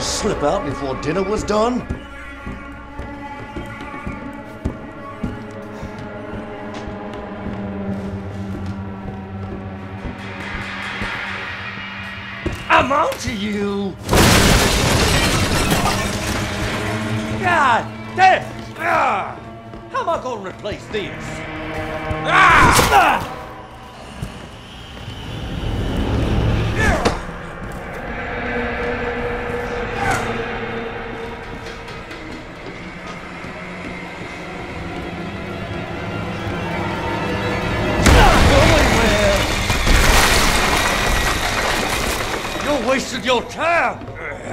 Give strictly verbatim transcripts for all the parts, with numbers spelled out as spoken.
slip out before dinner was done? I'm on to you! God damn! Ah! How am I gonna replace this? Ah! Ah! You're wasting your time!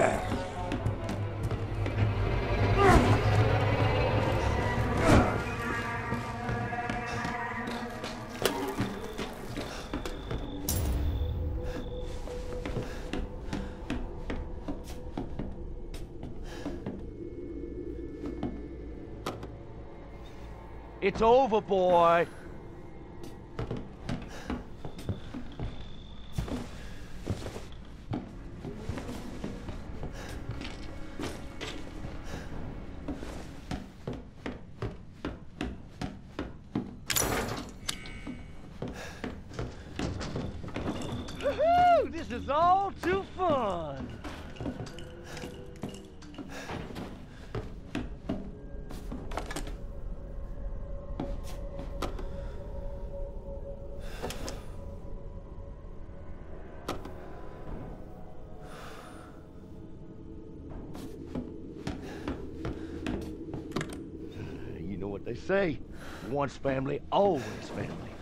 It's over, boy. Woohoo! This is all too fun. You know what they say, once family, always family.